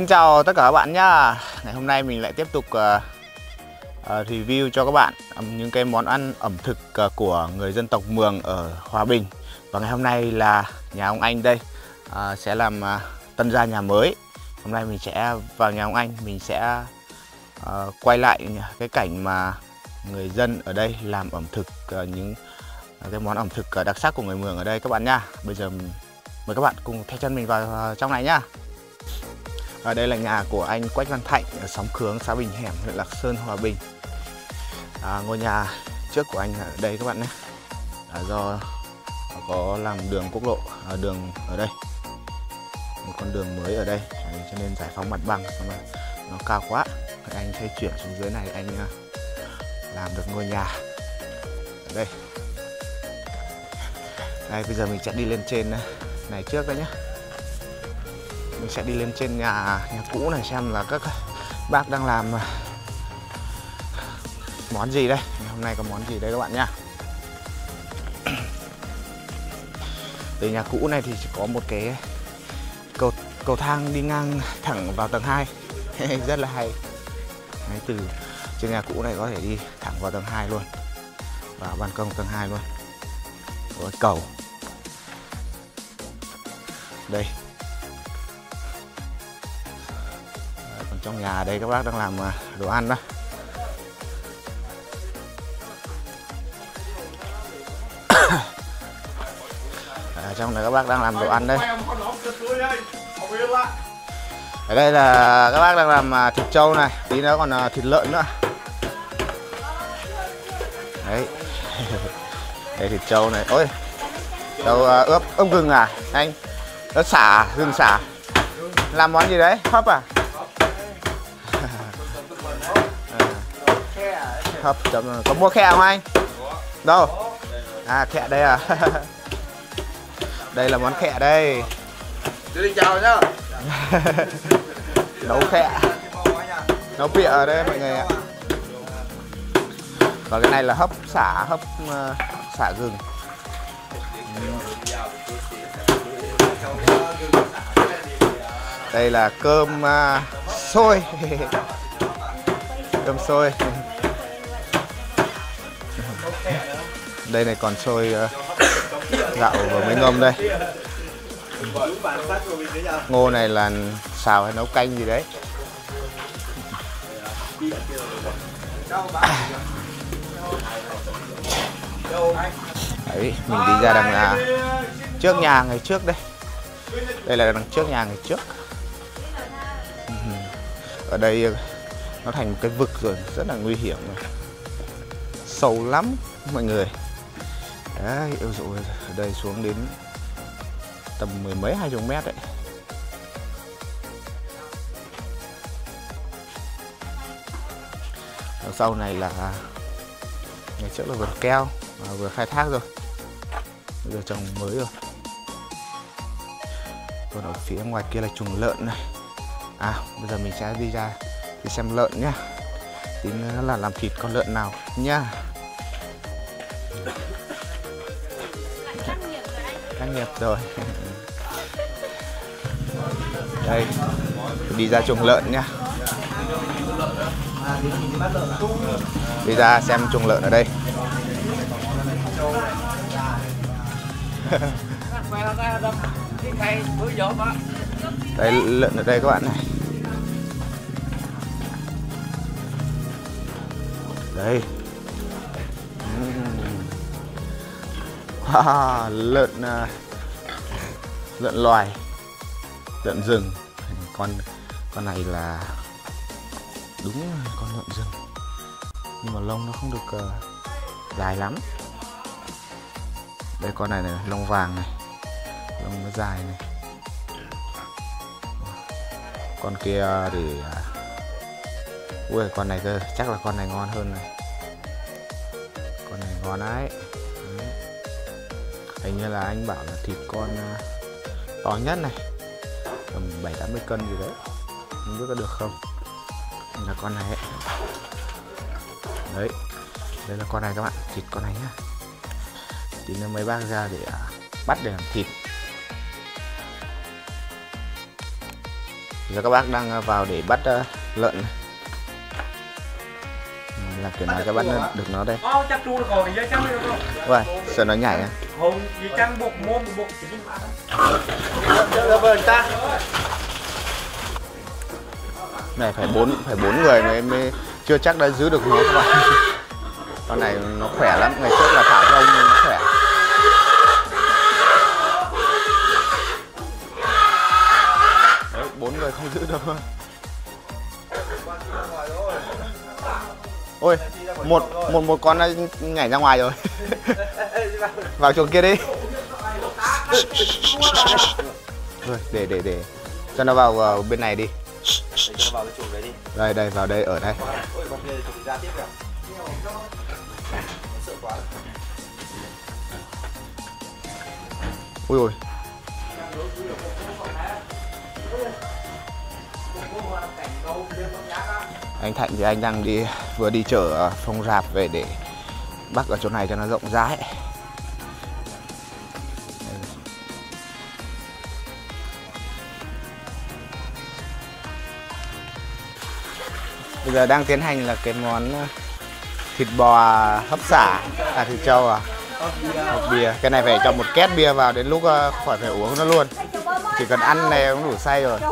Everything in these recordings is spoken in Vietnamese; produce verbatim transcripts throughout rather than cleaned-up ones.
Xin chào tất cả các bạn nhá. Ngày hôm nay mình lại tiếp tục uh, uh, review cho các bạn um, những cái món ăn ẩm thực uh, của người dân tộc Mường ở Hòa Bình. Và ngày hôm nay là nhà ông Anh đây uh, sẽ làm uh, tân gia nhà mới. Hôm nay mình sẽ vào nhà ông Anh, mình sẽ uh, quay lại cái cảnh mà người dân ở đây làm ẩm thực uh, những uh, cái món ẩm thực uh, đặc sắc của người Mường ở đây các bạn nhá. Bây giờ mời các bạn cùng theo chân mình vào uh, trong này nhá. Ở đây là nhà của anh Quách Văn Thạnh ở xóm Khướng, xã Bình Hẻm, huyện Lạc Sơn, Hòa Bình. À, ngôi nhà trước của anh ở đây các bạn nhé. À, do có làm đường quốc lộ, à, đường ở đây, một con đường mới ở đây, à, cho nên giải phóng mặt bằng, nhưng mà nó cao quá. Anh sẽ chuyển xuống dưới này, anh uh, làm được ngôi nhà ở đây. Đây, bây giờ mình sẽ đi lên trên này trước đây nhé. Mình sẽ đi lên trên nhà, nhà cũ này xem là các bác đang làm món gì đây. Hôm nay có món gì đây các bạn nhá. Từ nhà cũ này thì chỉ có một cái cầu, cầu thang đi ngang thẳng vào tầng hai. Rất là hay. Đấy, từ trên nhà cũ này có thể đi thẳng vào tầng hai luôn, vào ban công tầng hai luôn. Có cầu đây. Trong nhà đây các bác đang làm đồ ăn đó. À, trong này các bác đang làm đồ ăn đây. Ở đây là các bác đang làm thịt trâu này, tí nữa còn thịt lợn nữa. Đấy. Đây thịt trâu này. Ôi, trâu ướp ướp gừng à anh? Ướp xả, gừng xả. Làm món gì đấy? Hấp à? Hấp chấm. Có mua khe không anh? Đâu? À, khe đây à? Đây là món khe đây. Xin chào nhá. Nấu khe, nấu bịa ở đây mọi người ạ. Và cái này là hấp xả, hấp uh, xả gừng. Đây là cơm uh, xôi. Cơm xôi. Đây này còn xôi uh, gạo và mấy ngâm đây. Ngô này là xào hay nấu canh gì đấy. Đấy, mình đi ra đằng nhà, trước nhà ngày trước đây. Đây là đằng trước nhà ngày trước. Ở đây nó thành một cái vực rồi, rất là nguy hiểm rồi. Sâu lắm mọi người. Đấy, ôi dồi, ở đây xuống đến tầm mười mấy hai chục mét đấy. Ở sau này là ngày trước là vườn keo mà vừa khai thác rồi, bây giờ trồng mới rồi. Còn ở phía ngoài kia là chuồng lợn này. À, bây giờ mình sẽ đi ra đi xem lợn nhá. Tí nữa là làm thịt con lợn nào nhá. Tác nghiệp rồi. Đây, đi ra chuồng lợn nhá. Đi ra xem chuồng lợn ở đây. Đây, lợn ở đây các bạn này. Đây. Wow, lợn uh, lợn loài, lợn rừng. Con con này là đúng con lợn rừng, nhưng mà lông nó không được uh, dài lắm. Đây con này này, lông vàng này, lông nó dài này. Con kia thì uh, ui, con này cơ, chắc là con này ngon hơn này. Con này ngon đấy. Hình như là anh bảo là thịt con uh, to nhất này tầm bảy tám mươi cân gì đấy, không biết có được không. Là con này ấy. Đấy, đây là con này các bạn, thịt con này nhá. Tí nữa mấy bác ra để uh, bắt để làm thịt. Giờ các bác đang vào để bắt uh, lợn. Làm kiểu nào cho bắt nó được nó đây. Vậy, sợ nó nhảy à? Này phải bốn phải bốn người mới, mới chưa chắc đã giữ được nó các bạn. Con này nó khỏe lắm, ngày trước là thả rông nhưng nó khỏe. Đấy, bốn người không giữ được. Ôi, một một một con đã nhảy ra ngoài rồi. Vào chuồng kia đi. Rồi, để để để cho nó vào, vào bên này đi. Đây đây, vào đây, ở đây. Ui ôi. Anh Thạnh thì anh đang đi vừa đi chở phong rạp về để bắt ở chỗ này cho nó rộng rãi. Bây giờ đang tiến hành là cái món thịt bò hấp xả, à thịt trâu à, hộp bia. Cái này phải cho một két bia vào, đến lúc khỏi phải uống nó luôn. Chỉ cần ăn này cũng đủ say rồi.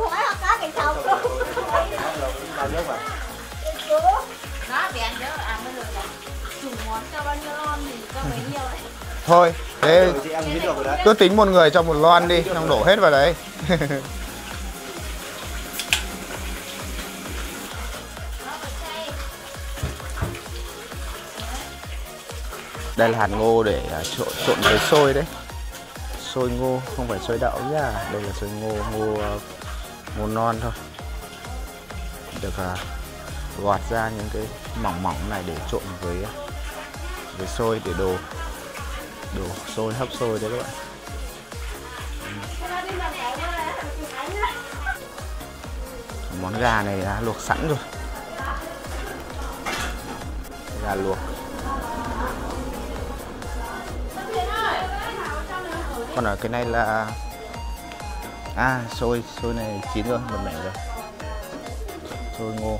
Thôi, thế cứ tính một người cho một lon đi, xong đổ hết vào đấy. Đây là hạt ngô để trộn, trộn với xôi đấy. Xôi ngô, không phải xôi đậu nhá. Đây là xôi ngô, ngô, ngô non thôi. Được uh, gọt ra những cái mỏng mỏng này để trộn với với xôi để đổ đổ xôi, hấp xôi đấy các bạn. Món gà này đã luộc sẵn rồi. Gà luộc. Còn ở cái này là à xôi, xôi này chín rồi, một mẻ rồi. Xôi ngô.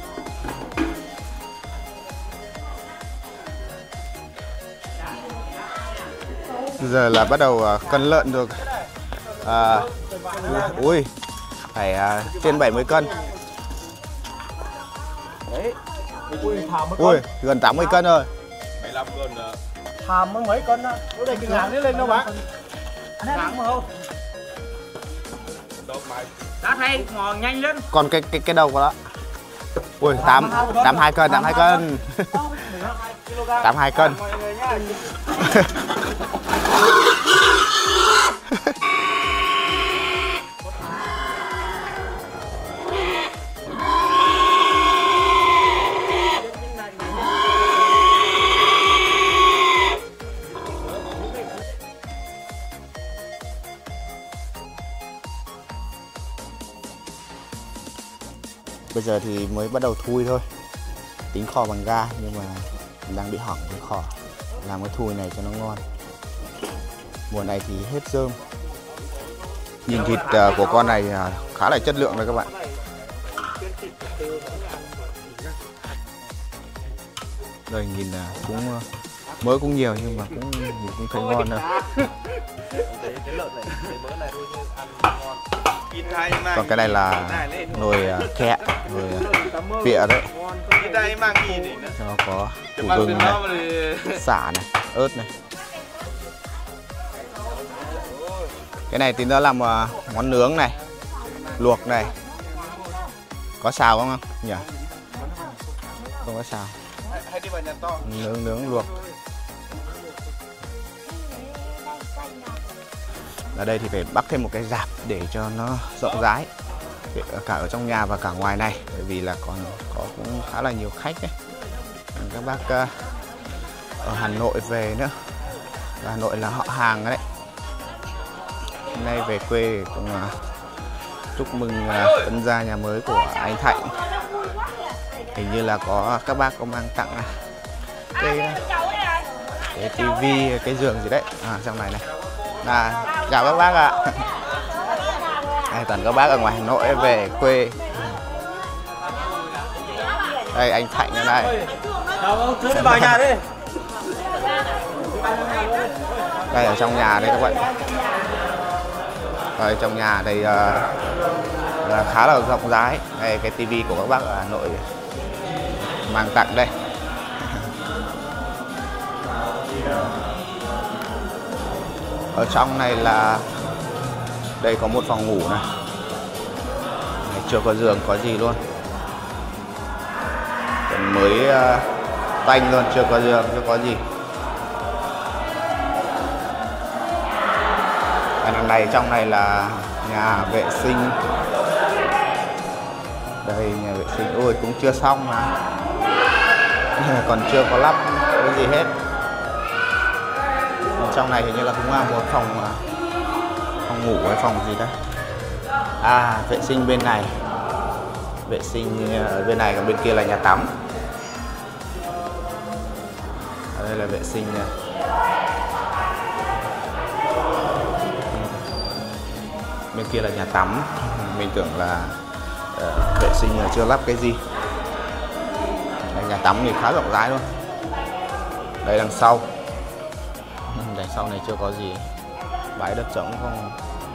Giờ là bắt đầu cân lợn được. À, ui, phải à, trên bảy mươi cân. Ui, gần tám mươi cân rồi. bảy mươi lăm cân nữa. Thàm mới mấy cân á. Ở đây cái ngàn lên đâu bạn? Ngàn mà không? Đã thấy ngon nhanh lên. Còn cái cái cái đầu của nó. Ui, tám tám hai cân, tám hai cân. tám hai cân. Bây giờ thì mới bắt đầu thui thôi. Tính kho bằng ga nhưng mà đang bị hỏng cái kho. Làm cái thui này cho nó ngon. Mùa này thì hết rơm. Nhìn thịt uh, của con này uh, khá là chất lượng đấy các bạn. Đây nhìn uh, cũng uh, mỡ cũng nhiều nhưng mà cũng nhìn cũng thấy ngon rồi. Còn cái này là nồi uh, kẹ, nồi uh, pịa đấy. Cho nó có củ gừng này, xả này, ớt này. Cái này tí nữa làm uh, món nướng này, luộc này. Có xào không không nhỉ? Không có xào. Nướng nướng luộc. Ở đây thì phải bắc thêm một cái rạp để cho nó rộng rãi cả ở trong nhà và cả ngoài này, bởi vì là còn có cũng khá là nhiều khách đấy. Các bác uh, ở Hà Nội về nữa. Hà Nội là họ hàng đấy. Hôm nay về quê cũng uh, chúc mừng uh, tân gia nhà mới của anh Thạnh. Hình như là có các bác có mang tặng uh, cái cái tivi, cái giường gì đấy à, trong này này. À, chào các bác ạ. Đây, toàn các bác ở ngoài Hà Nội về quê. Đây anh Thạnh ở đây. Thứ đi vào nhà đi. Đây ở trong nhà đây các bạn. Đây trong nhà đây uh, là khá là rộng rãi. Đây cái tivi của các bác ở Hà Nội mang tặng đây. Ở trong này là đây có một phòng ngủ này. Đấy, chưa có giường có gì luôn. Còn mới uh, tanh luôn, chưa có giường, chưa có gì. Cái này trong này là nhà vệ sinh. Đây nhà vệ sinh, ôi cũng chưa xong mà. Còn chưa có lắp cái gì hết. Trong này hình như là cũng là một phòng phòng ngủ hay phòng gì đấy. À, vệ sinh bên này. Vệ sinh ở bên này, còn bên kia là nhà tắm. Ở đây là vệ sinh này. Bên kia là nhà tắm. Mình tưởng là uh, vệ sinh là chưa lắp cái gì. Đây, nhà tắm thì khá rộng rãi luôn. Đây đằng sau. Đằng sau này chưa có gì. Bãi đất trống không.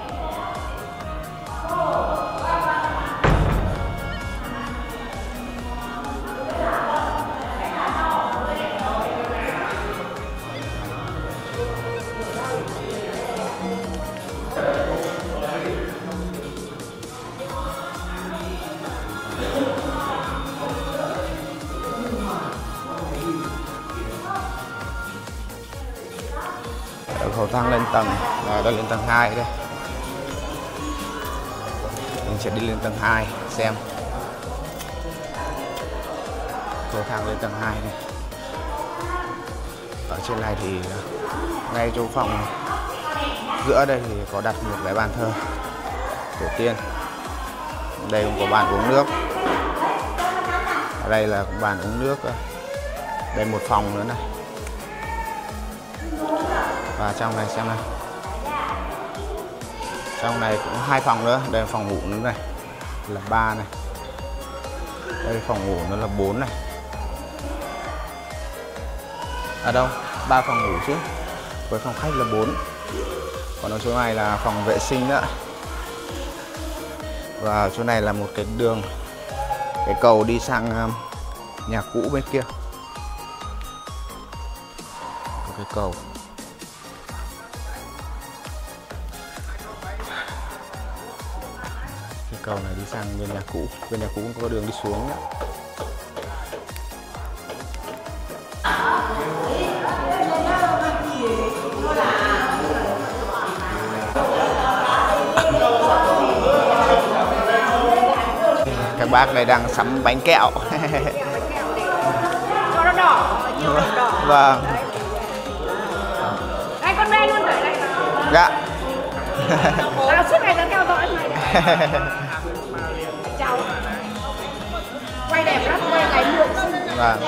Cầu thang lên tầng, và đây lên tầng hai đây. Mình sẽ đi lên tầng hai xem. Cầu thang lên tầng hai này. Ở trên này thì ngay chỗ phòng giữa đây thì có đặt một cái bàn thờ tổ tiên. Đây cũng có bàn uống nước. Ở đây là bàn uống nước. Đây một phòng nữa này. Và trong này xem này. Trong này cũng hai phòng nữa. Đây là phòng ngủ nữa này. Là ba này. Đây phòng ngủ nữa là bốn này. À đâu? ba phòng ngủ chứ. Với phòng khách là bốn. Còn ở chỗ này là phòng vệ sinh nữa. Và ở chỗ này là một cái đường, cái cầu đi sang nhà cũ bên kia. Có cái cầu. Cái cầu này đi sang bên nhà cũ. Bên nhà cũ cũng có đường đi xuống nữa. Các bác đây đang sắm bánh kẹo. Cho nó đỏ, nhiều đỏ đỏ. Vâng. Đây con ve luôn rồi đây. Dạ. Tao suốt ngày tao theo dõi mày đấy. Chào. Quay đẹp lắm, quay ngày muộn. Vâng.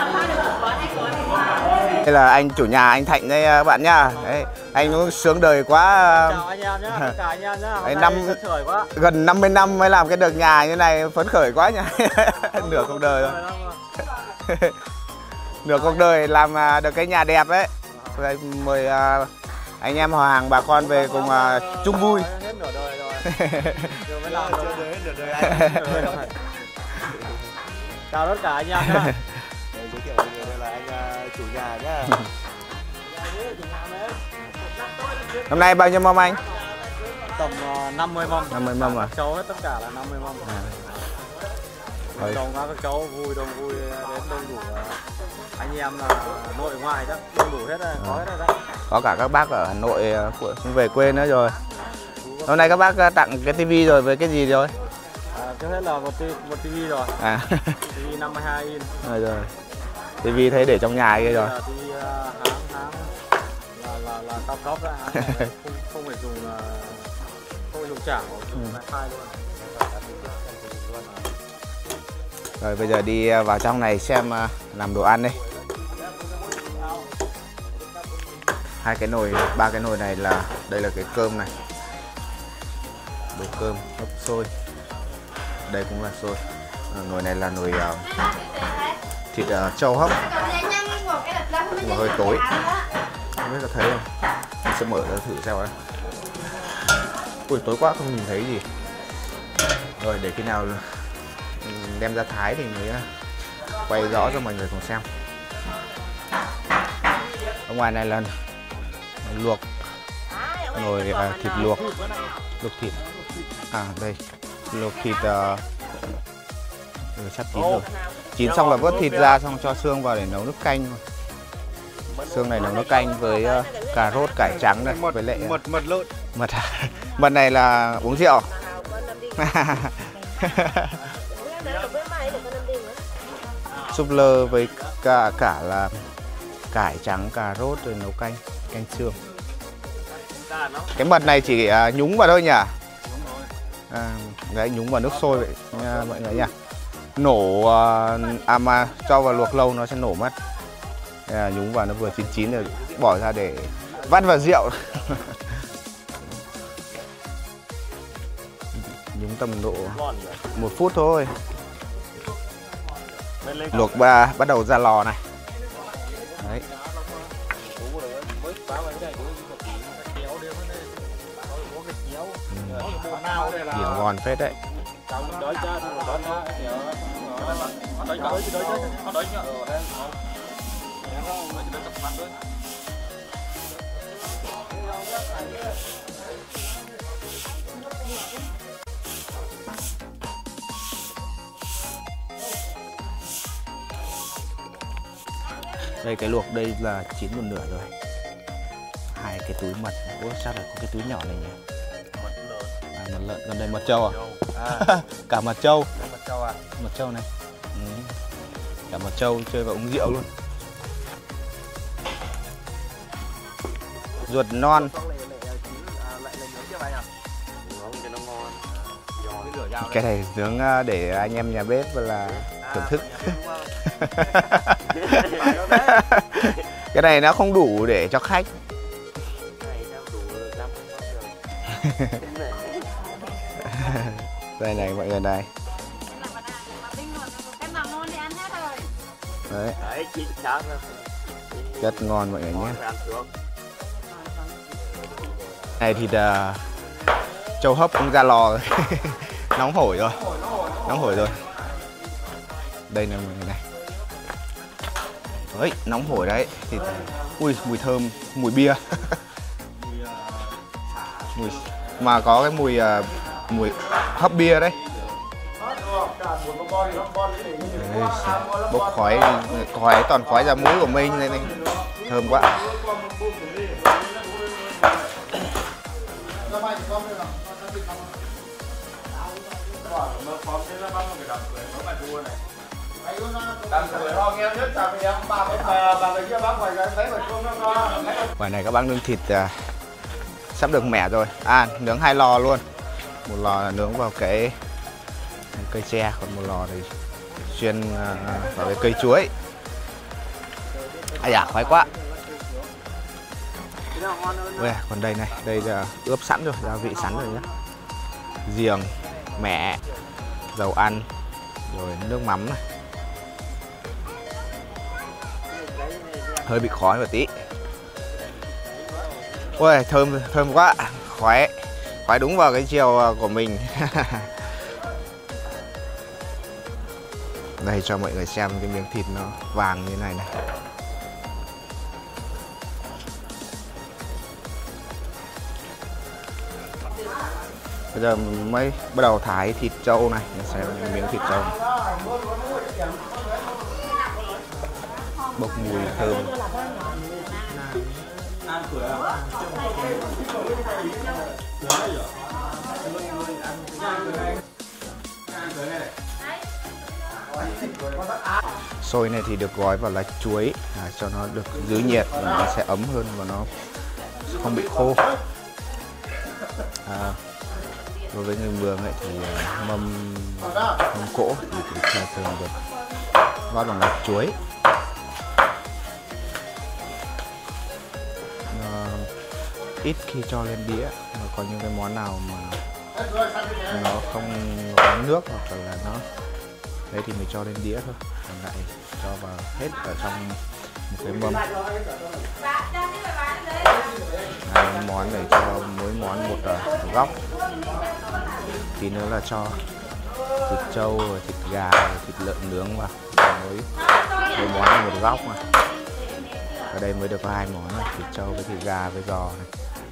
Đây là anh chủ nhà, anh Thạnh đây các bạn nhá. Đấy, anh cũng sướng đời quá. Chào anh em nhé, cả anh em nhé. Đấy, năm, quá. Gần năm mươi năm mới làm cái được nhà như này, phấn khởi quá nhỉ. Nửa cuộc đời rồi. Nửa cuộc đời làm được cái nhà đẹp đấy. Đây, mời uh, anh em họ hàng bà con về cùng uh, chung vui. Hết nửa đời rồi. Giờ mới làm chưa tới hết nửa đời anh. Chào tất cả anh em nhé. Giới thiệu đây là anh chủ nhà nhé. Năm nay bao nhiêu mâm anh? Tầm năm mươi mâm. năm mươi mâm à? Các cháu hết tất cả là năm mươi mâm. À. Chồng các cháu vui đông vui đến đông đủ anh em là nội ngoại đó, đông đủ hết rồi, có hết rồi đấy. Có cả các bác ở Hà Nội cũng về quê nữa rồi. Hôm nay các bác tặng cái tivi rồi với cái gì rồi? À, trước hết là một, một tivi rồi. À. Tivi năm mươi hai inch. Rồi rồi. Tivi thấy để trong nhà kia rồi. Tivi uh, hãng hãng là là là cao cấp đấy, hãng này không không phải dùng uh, không phải dùng chảo, dùng wifi luôn. Rồi bây giờ đi vào trong này xem làm đồ ăn đi. Hai cái nồi, ba cái nồi này là đây là cái cơm này. Đổ cơm hấp sôi. Đây cũng là sôi. À, nồi này là nồi uh, thịt uh, trâu hấp. Mà hơi tối. Không biết có thấy không? Mình sẽ mở ra thử xem. Ui, tối quá không nhìn thấy gì. Rồi để khi nào đem ra thái thì mới quay rõ cho mọi người cùng xem. Ở ngoài này là luộc nồi à, thịt luộc, luộc thịt. À đây, luộc thịt uh, sắp chín rồi. Chín xong là vớt thịt ra, xong cho xương vào để nấu nước canh. Xương này nấu nước canh với uh, cà rốt, cải trắng này, với lại mật mật lợn. Mật mật này là uống rượu. Súp lơ với cả cả là cải trắng, cà rốt rồi nấu canh, canh xương. Cái mật này chỉ uh, nhúng vào thôi nhỉ? À, đấy, nhúng vào nước sôi vậy nha, mọi người nha. Nổ uh, à mà cho vào luộc lâu nó sẽ nổ mất. À, nhúng vào nó vừa chín chín rồi bỏ ra để vắt vào rượu. Nhúng tầm độ một phút thôi. Luộc ba bắt đầu ra lò này. Đấy. Biển ngon phết đấy. Đây cái luộc đây là chín một nửa rồi. Hai cái túi mật. Ủa sao lại có cái túi nhỏ này nhỉ? À, mật lợn, gần đây mật trâu à? À. Cả mật trâu. Mật trâu à? Mật trâu này. Ừ. Cả mật trâu chơi và uống rượu luôn. Ruột non. Cái này nướng để anh em nhà bếp là thưởng thức. Cái này nó không đủ để cho khách. Đây này mọi người này. Đấy. Rất ngon mọi người nhé. Này thì uh, trâu hấp cũng ra lò rồi. Nóng hổi rồi. Nóng hổi rồi. Đây là mọi người này. Đấy, nóng hổi đấy. Thì ui mùi thơm, mùi bia. Mùi mà có cái mùi uh, mùi hấp bia đấy. Đấy, bốc khói, khói toàn khói ra mũi của mình này, này. Thơm quá. Ngoài này các bác nướng thịt uh, sắp được mẻ rồi. À, nướng hai lò luôn. Một lò là nướng vào cái cây tre, còn một lò thì xuyên uh, vào cái cây chuối. Ai da, khoái quá. Ui, còn đây này, đây là ướp sẵn rồi, gia vị sẵn rồi nhá. Giềng, mẻ, dầu ăn, rồi nước mắm này. Hơi bị khói một tí. Ui, thơm thơm quá, khoái. Khoái đúng vào cái chiều của mình. Đây cho mọi người xem cái miếng thịt nó vàng như này này. Bây giờ mới bắt đầu thái thịt trâu này, mình xem miếng thịt trâu. Bốc mùi thơm. Xôi này thì được gói vào lá chuối à, cho nó được giữ nhiệt và nó sẽ ấm hơn và nó không bị khô. À, đối với người Mường ấy thì mâm mâm cỗ thì thường thường được gói bằng lá chuối. Nó ít khi cho lên đĩa, mà có những cái món nào mà nó không có nước hoặc là nó đấy thì mình cho lên đĩa thôi, còn lại cho vào hết ở trong một cái mâm. Hai món để cho mỗi món một uh, góc. Tí nữa là cho thịt trâu, thịt gà, thịt lợn nướng vào mỗi mỗi món là một góc mà. Ở đây mới được có hai món này, thịt trâu với thịt gà với giò này.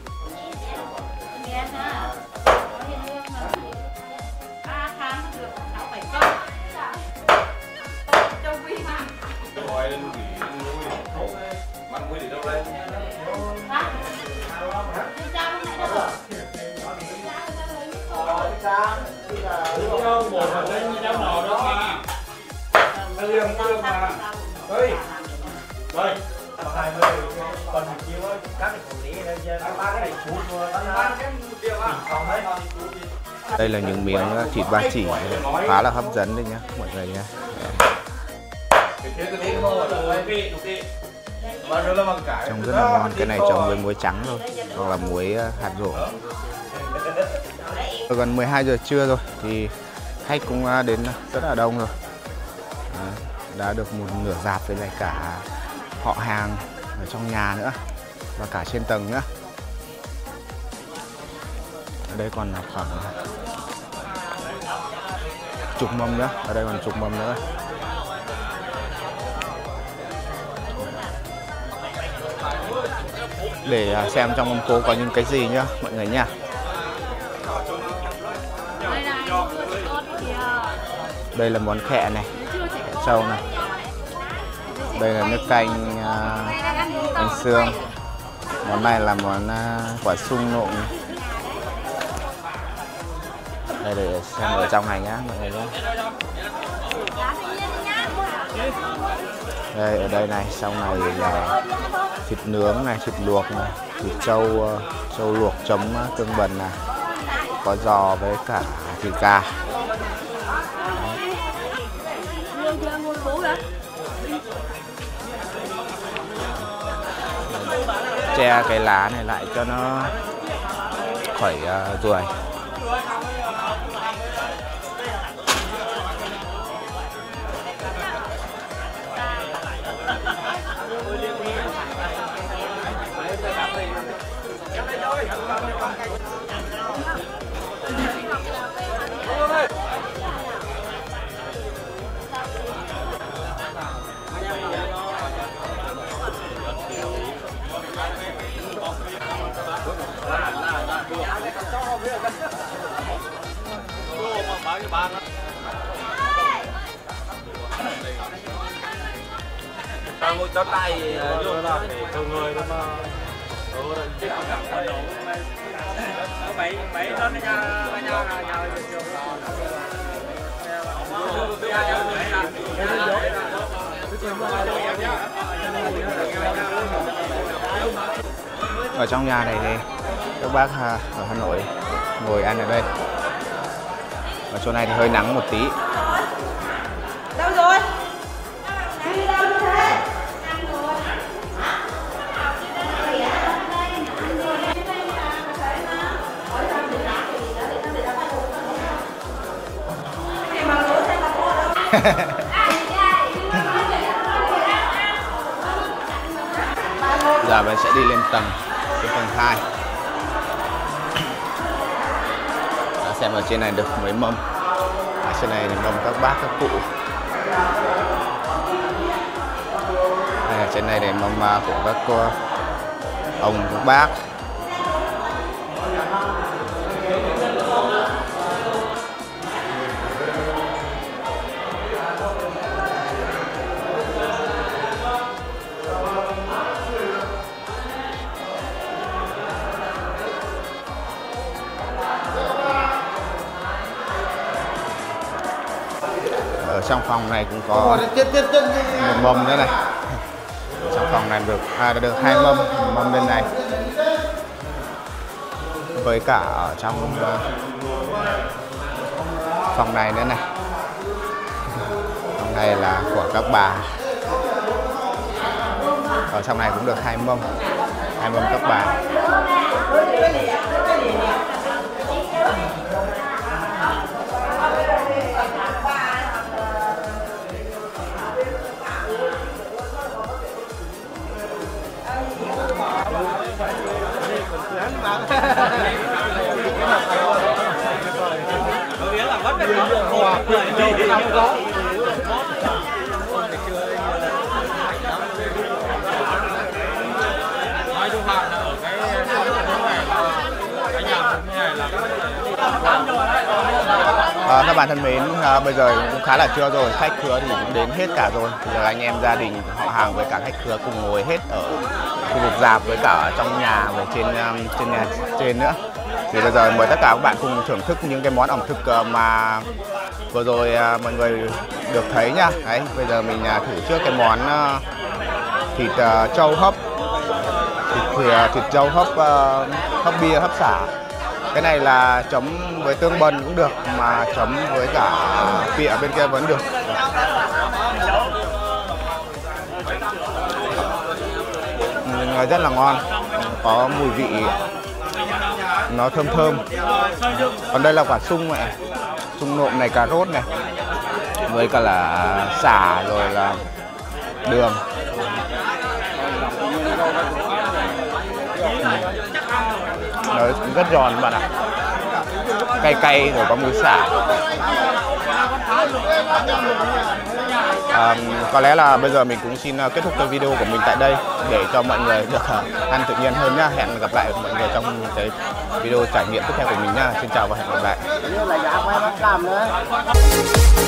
Đây là những miếng thịt ba chỉ khá là hấp dẫn đấy nhá mọi người nhé. Trông rất là ngon, cái này trồng với muối trắng thôi hoặc là muối hạt rổ. Gần mười hai giờ trưa rồi thì khách cũng đến rất là đông rồi. Đã được một nửa rạp với lại cả họ hàng ở trong nhà nữa và cả trên tầng nữa. Ở đây còn khoảng chục mâm nữa, ở đây còn chục mâm nữa. Để xem trong mâm cỗ có những cái gì nhá mọi người nha. Đây là món khẹ này, khẹ trâu này. Đây là nước canh uh, canh xương. Món này là món uh, quả sung nộm. Đây để xem ở trong này nhá mọi người nhé. Đây ở đây này, sau này là thịt nướng này, thịt luộc này, thịt trâu uh, trâu luộc chấm uh, tương bần này, có giò với cả thịt gà. Che cái lá này lại cho nó khỏi uh, ruồi. Tao ngồi cho tay vô là để cho người nó mà bảy bảy lên nhà nhà nhà ở trong nhà này thì các bác ở Hà Nội ngồi ăn ở đây. Ở chỗ này thì hơi nắng một tí. Đâu rồi? Giờ mình sẽ đi lên tầng, lên tầng hai. Đã xem ở trên này được mấy mâm. Ở trên này là mâm các bác các cụ. Đây là trên này là mâm của các cô, ông các bác. Ở trong phòng này cũng có một mâm nữa này. Ở trong phòng này được à, được hai mâm, mâm bên này với cả ở trong uh, phòng này nữa này. Phòng này là của các bà. Ở trong này cũng được hai mâm, hai mâm các bà. À, các bạn thân mến, à, bây giờ cũng khá là trưa rồi, khách khứa thì cũng đến hết cả rồi. Bây giờ anh em gia đình, họ hàng với cả khách khứa cùng ngồi hết ở khu vực rạp với cả trong nhà và trên um, trên nhà trên nữa. Thì bây giờ mời tất cả các bạn cùng thưởng thức những cái món ẩm thực uh, mà vừa rồi uh, mọi người được thấy nha. Đấy, bây giờ mình uh, thử trước cái món uh, thịt uh, trâu hấp, thịt, thịt, thịt trâu hấp uh, hấp bia hấp xả. Cái này là chấm với tương bần cũng được, mà chấm với cả pịa bên kia vẫn được. Ừ, rất là ngon, có mùi vị nó thơm thơm. Còn đây là quả sung này, sung nộm này, cà rốt này, với cả là sả rồi là đường. Nó rất giòn bạn ạ, cay cay rồi có mùi xả. À, có lẽ là bây giờ mình cũng xin kết thúc cái video của mình tại đây để cho mọi người được ăn tự nhiên hơn nhá. Hẹn gặp lại mọi người trong cái video trải nghiệm tiếp theo của mình nhá. Xin chào và hẹn gặp lại.